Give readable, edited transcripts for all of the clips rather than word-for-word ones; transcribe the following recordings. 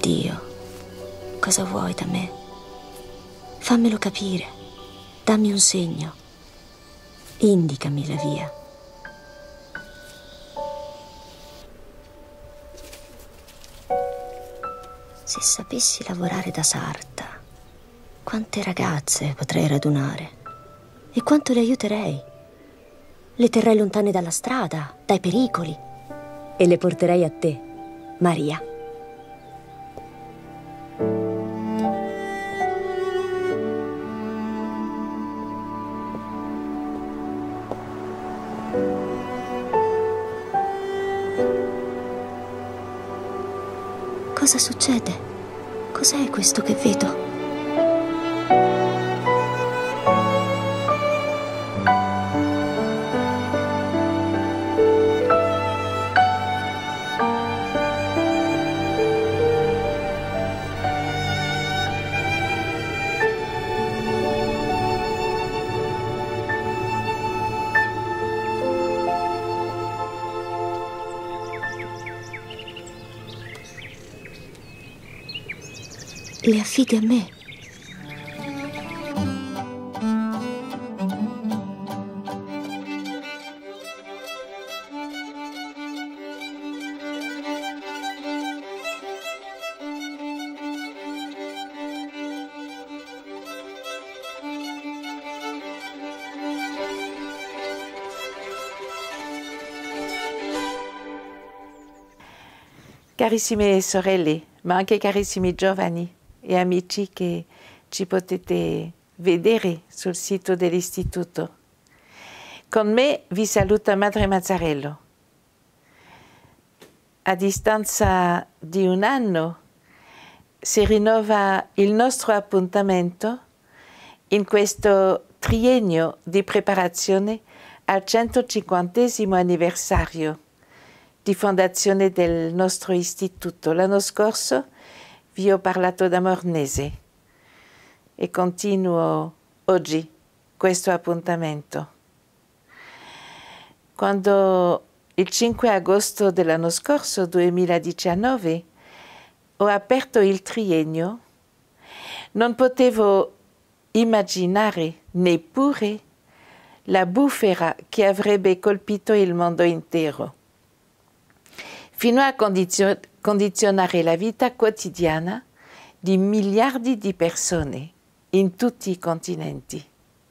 Dio, cosa vuoi da me? Fammelo capire, dammi un segno, indicami la via. Se sapessi lavorare da sarta, quante ragazze potrei radunare e quanto le aiuterei. Le terrei lontane dalla strada, dai pericoli, e le porterei a te, Maria. Cosa succede? Cos'è questo che vedo? Le affidi a me. Carissime sorelle, ma anche carissimi giovani e amici che ci potete vedere sul sito dell'istituto. Con me vi saluta Madre Mazzarello. A distanza di un anno si rinnova il nostro appuntamento in questo triennio di preparazione al 150° anniversario di fondazione del nostro istituto. L'anno scorso vi ho parlato da Mornese e continuo oggi questo appuntamento. Quando il 5 agosto dell'anno scorso, 2019, ho aperto il triennio, non potevo immaginare neppure la bufera che avrebbe colpito il mondo intero, fino a condizionare la vita quotidiana di miliardi di persone in tutti i continenti.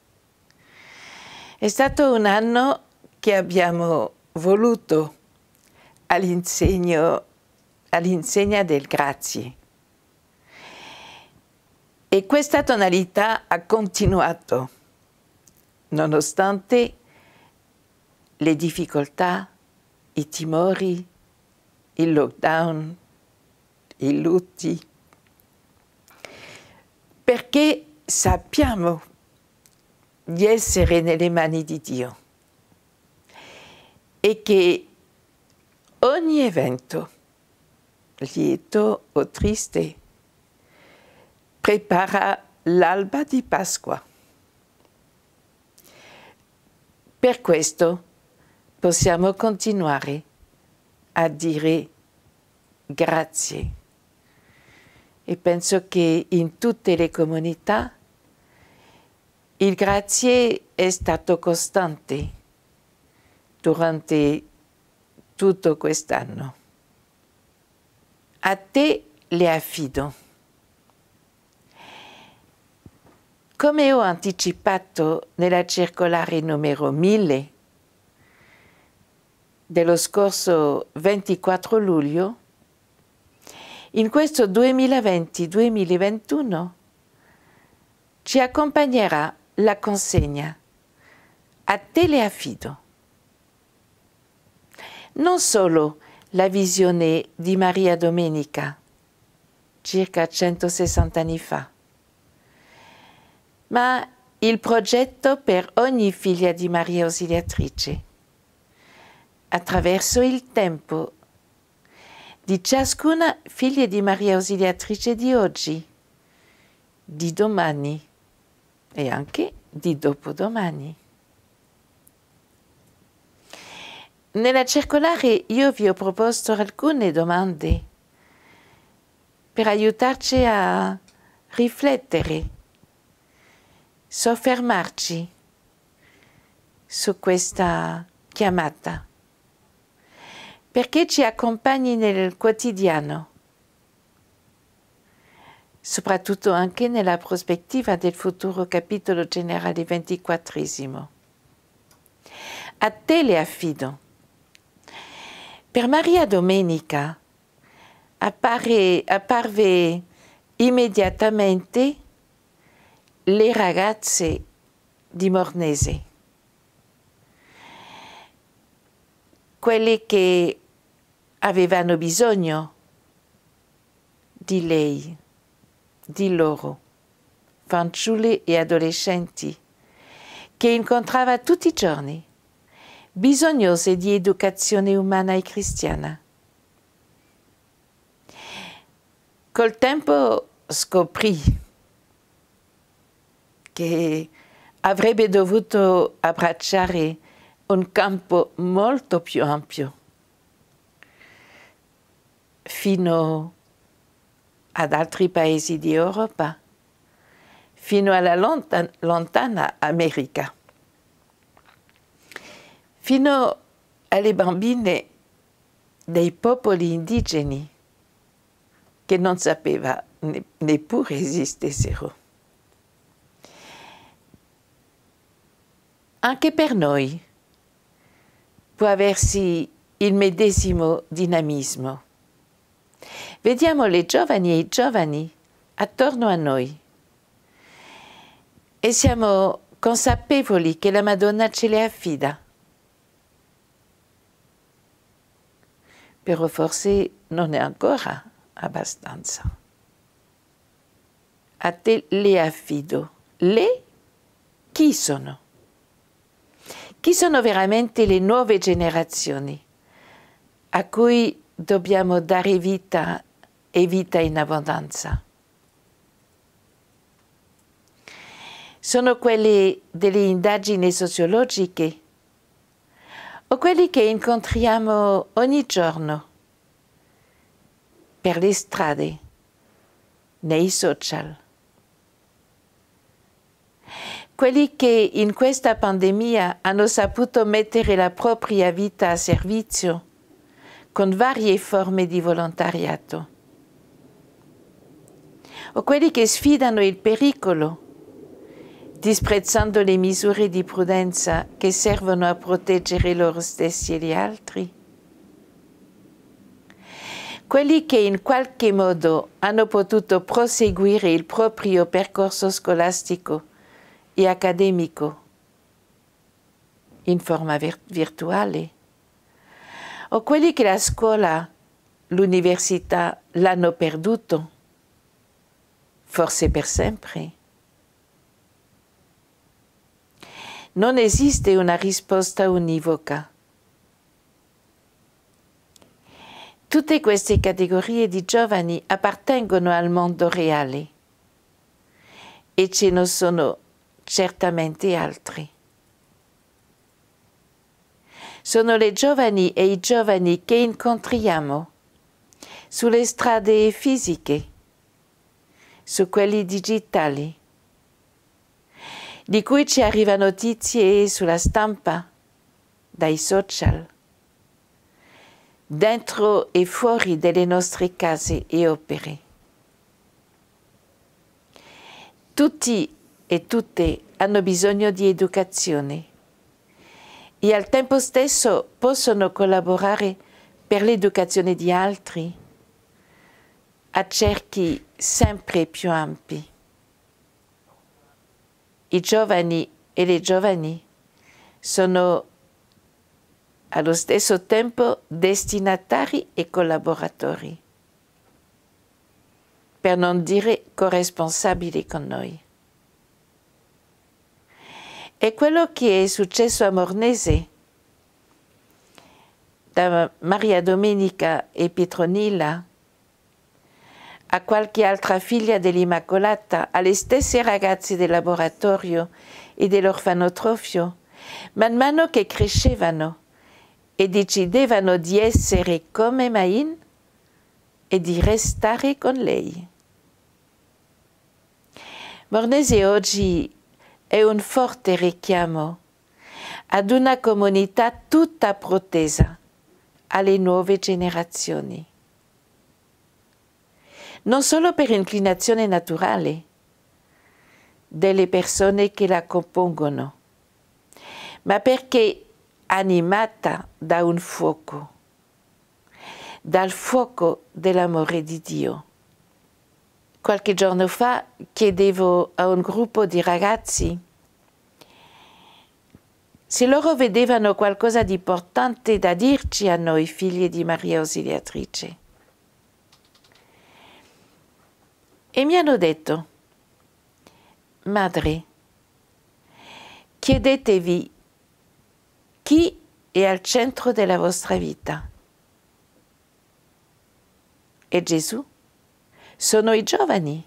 È stato un anno che abbiamo voluto all'insegna del grazie. E questa tonalità ha continuato, nonostante le difficoltà, i timori, il lockdown, i lutti, perché sappiamo di essere nelle mani di Dio e che ogni evento, lieto o triste, prepara l'alba di Pasqua. Per questo possiamo continuare a dire grazie. E penso che in tutte le comunità il grazie è stato costante durante tutto quest'anno. A te le affido. Come ho anticipato nella circolare numero 1000 dello scorso 24 luglio, in questo 2020-2021 ci accompagnerà la consegna A te le affido. Non solo la visione di Maria Domenica, circa 160 anni fa, ma il progetto per ogni figlia di Maria Ausiliatrice, attraverso il tempo di ciascuna figlia di Maria Ausiliatrice di oggi, di domani e anche di dopodomani. Nella circolare io vi ho proposto alcune domande per aiutarci a riflettere, soffermarci su questa chiamata, perché ci accompagni nel quotidiano, soprattutto anche nella prospettiva del futuro capitolo generale 24. A te le affido. Per Maria Domenica apparve immediatamente le ragazze di Mornese, quelle che avevano bisogno di lei, di loro, fanciulle e adolescenti, che incontrava tutti i giorni, bisognose di educazione umana e cristiana. Col tempo scoprì che avrebbe dovuto abbracciare un campo molto più ampio, fino ad altri paesi di Europa, fino alla lontana America, fino alle bambine dei popoli indigeni che non sapeva neppure esistessero. Anche per noi può aversi il medesimo dinamismo. Vediamo le giovani e i giovani attorno a noi e siamo consapevoli che la Madonna ce le affida. Però forse non è ancora abbastanza. A te le affido. Le chi sono? Chi sono veramente le nuove generazioni a cui dobbiamo dare vita e vita in abbondanza? Sono quelli delle indagini sociologiche o quelli che incontriamo ogni giorno per le strade, nei social? Quelli che in questa pandemia hanno saputo mettere la propria vita a servizio con varie forme di volontariato, o quelli che sfidano il pericolo, disprezzando le misure di prudenza che servono a proteggere loro stessi e gli altri, quelli che in qualche modo hanno potuto proseguire il proprio percorso scolastico e accademico in forma virtuale, o quelli che la scuola, l'università l'hanno perduto, forse per sempre. Non esiste una risposta univoca. Tutte queste categorie di giovani appartengono al mondo reale e ce ne sono certamente altri. Sono le giovani e i giovani che incontriamo sulle strade fisiche, su quelli digitali, di cui ci arrivano notizie sulla stampa, dai social, dentro e fuori delle nostre case e opere. Tutti e tutte hanno bisogno di educazione e al tempo stesso possono collaborare per l'educazione di altri a cerchi sempre più ampi. I giovani e le giovani sono allo stesso tempo destinatari e collaboratori, per non dire corresponsabili con noi. E quello che è successo a Mornese, da Maria Domenica e Pietronilla a qualche altra figlia dell'Immacolata, alle stesse ragazze del laboratorio e dell'orfanotrofio, man mano che crescevano e decidevano di essere come Main, e di restare con lei. Mornese oggi è un forte richiamo ad una comunità tutta protesa alle nuove generazioni. Non solo per inclinazione naturale delle persone che la compongono, ma perché animata da un fuoco, dal fuoco dell'amore di Dio. Qualche giorno fa chiedevo a un gruppo di ragazzi se loro vedevano qualcosa di importante da dirci a noi, figli di Maria Ausiliatrice. E mi hanno detto: Madre, chiedetevi chi è al centro della vostra vita. E Gesù? Sono i giovani.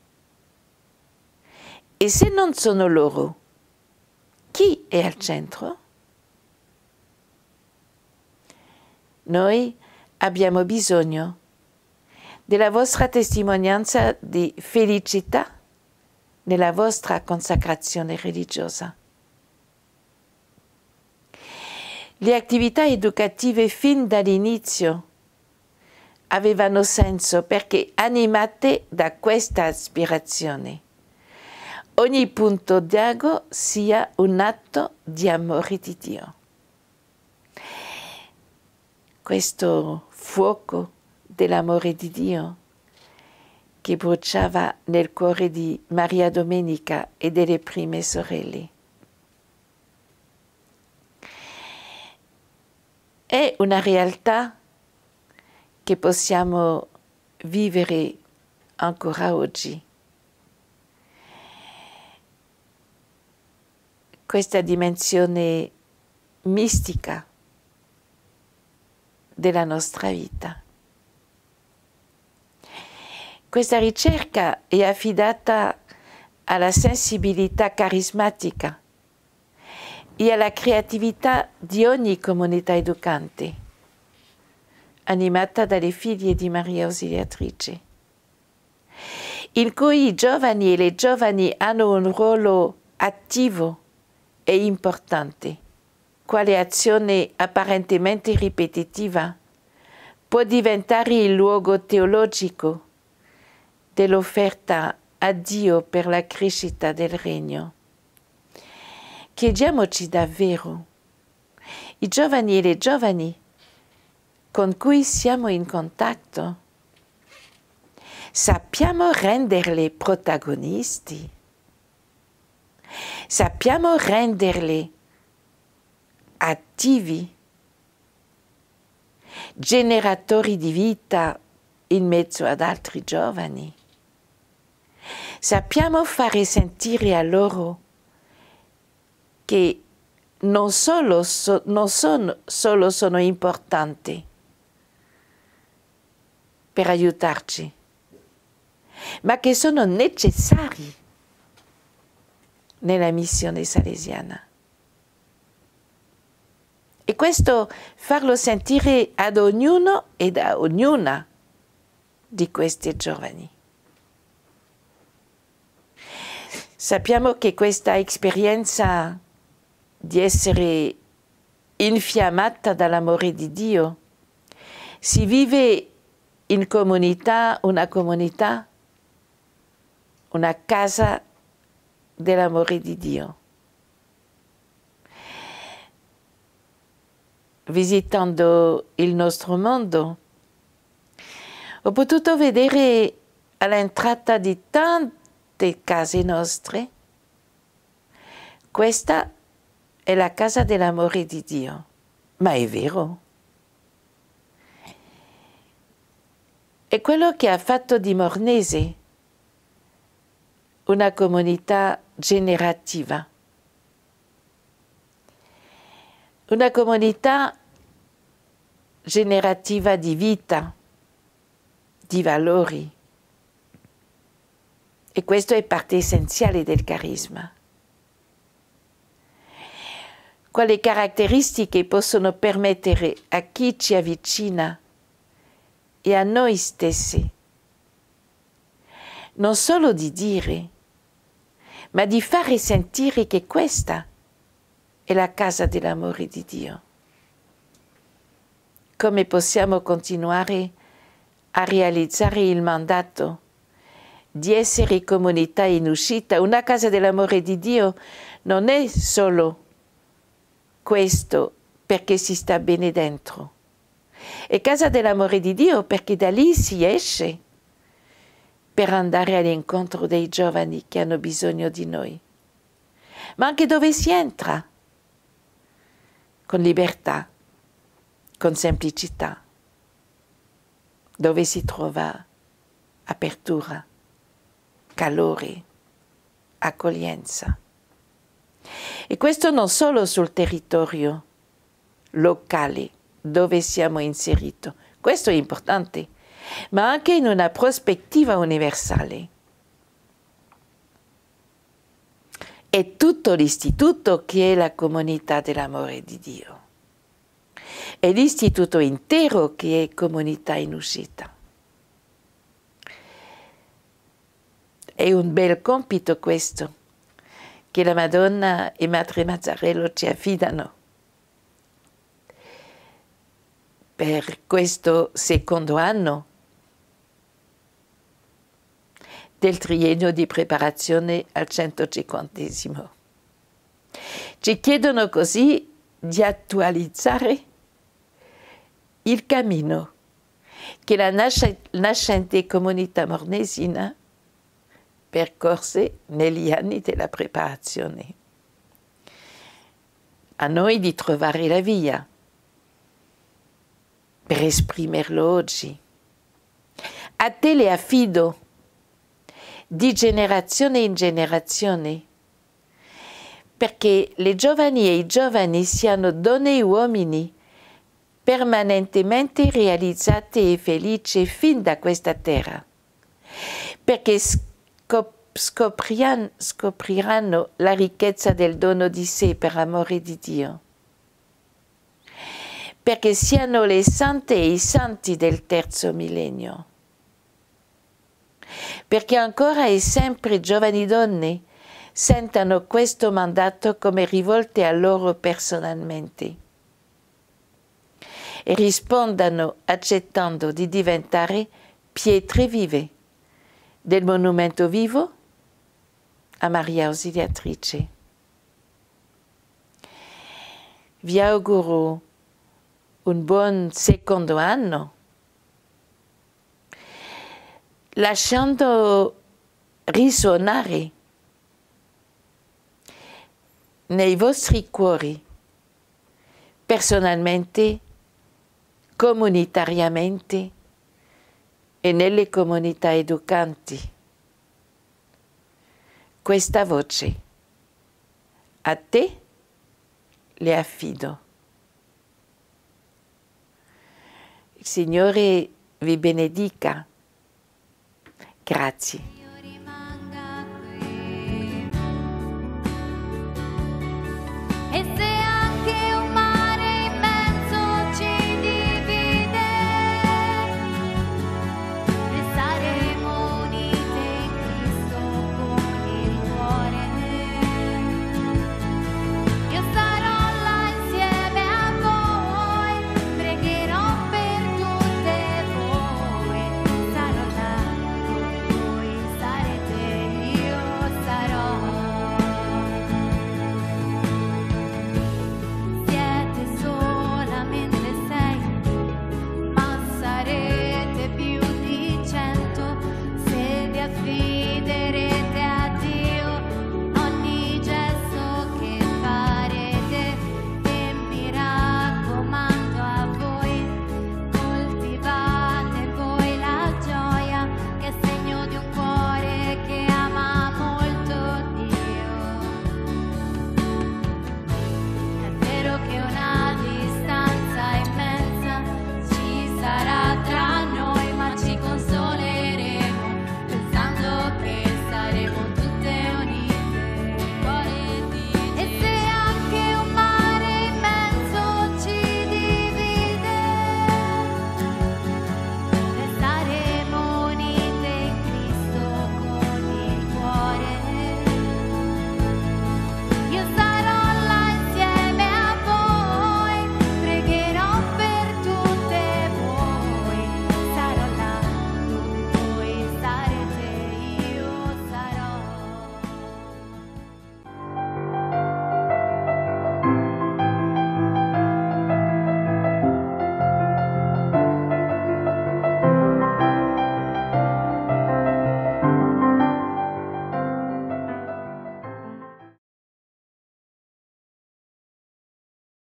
E se non sono loro, chi è al centro? Noi abbiamo bisogno della vostra testimonianza di felicità nella vostra consacrazione religiosa. Le attività educative fin dall'inizio avevano senso perché animate da questa aspirazione. Ogni punto d'ago sia un atto di amore di Dio. Questo fuoco dell'amore di Dio che bruciava nel cuore di Maria Domenica e delle prime sorelle. È una realtà che possiamo vivere ancora oggi. Questa dimensione mistica della nostra vita. Questa ricerca è affidata alla sensibilità carismatica e alla creatività di ogni comunità educante, animata dalle figlie di Maria Ausiliatrice, in cui i giovani e le giovani hanno un ruolo attivo e importante. Quale azione apparentemente ripetitiva può diventare il luogo teologico dell'offerta a Dio per la crescita del regno. Chiediamoci davvero, i giovani e le giovani con cui siamo in contatto, sappiamo renderli protagonisti? Sappiamo renderli attivi, generatori di vita in mezzo ad altri giovani? Sappiamo fare sentire a loro che non solo sono importanti per aiutarci, ma che sono necessari nella missione salesiana. E questo farlo sentire ad ognuno e a ognuna di questi giovani. Sappiamo che questa esperienza di essere infiammata dall'amore di Dio si vive in comunità, una casa dell'amore di Dio. Visitando il nostro mondo, ho potuto vedere all'entrata di tante case nostre, questa è la casa dell'amore di Dio. Ma è vero? È quello che ha fatto di Mornese una comunità generativa. Una comunità generativa di vita, di valori. E questo è parte essenziale del carisma. Quali caratteristiche possono permettere a chi ci avvicina e a noi stessi. Non solo di dire, ma di fare sentire che questa è la casa dell'amore di Dio. Come possiamo continuare a realizzare il mandato di essere comunità in uscita? Una casa dell'amore di Dio non è solo questo perché si sta bene dentro. È casa dell'amore di Dio perché da lì si esce per andare all'incontro dei giovani che hanno bisogno di noi. Ma anche dove si entra, con libertà, con semplicità, dove si trova apertura, calore, accoglienza. E questo non solo sul territorio locale dove siamo inseriti, questo è importante, ma anche in una prospettiva universale. È tutto l'istituto che è la comunità dell'amore di Dio. È l'istituto intero che è comunità in uscita. È un bel compito questo, che la Madonna e Madre Mazzarello ci affidano per questo secondo anno del triennio di preparazione al 150°. Ci chiedono così di attualizzare il cammino che la nascente comunità mornesina percorse negli anni della preparazione. A noi di trovare la via per esprimerlo oggi. A te le affido di generazione in generazione, perché le giovani e i giovani siano donne e uomini permanentemente realizzate e felici fin da questa terra, perché scopriranno la ricchezza del dono di sé per amore di Dio, perché siano le sante e i santi del terzo millennio, perché ancora e sempre giovani donne sentano questo mandato come rivolte a loro personalmente e rispondano accettando di diventare pietre vive del monumento vivo a Maria Ausiliatrice. Vi auguro un buon secondo anno, lasciando risuonare nei vostri cuori, personalmente, comunitariamente e nelle comunità educanti, questa voce. A te le affido. Il Signore vi benedica. Grazie.